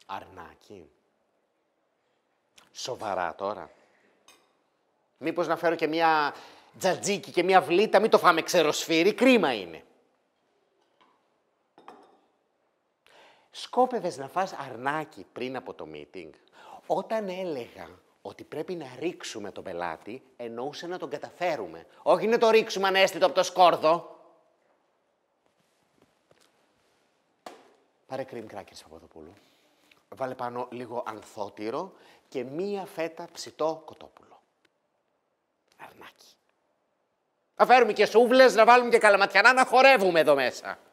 Αρνάκι. Σοβαρά τώρα. Μήπως να φέρω και μια τζατζίκι και μια βλήτα, μην το φάμε ξεροσφύρι, κρίμα είναι. Σκόπευες να φας αρνάκι πριν από το meeting? Όταν έλεγα ότι πρέπει να ρίξουμε τον πελάτη, εννοούσε να τον καταφέρουμε. Όχι να το ρίξουμε ανέστητο από το σκόρδο. Πάρε cream crackers, Παπαδοπούλου. Βάλε πάνω λίγο ανθότυρο και μία φέτα ψητό κοτόπουλο. Αρνάκι. Να φέρουμε και σούβλες, να βάλουμε και καλαματιανά, να χορεύουμε εδώ μέσα.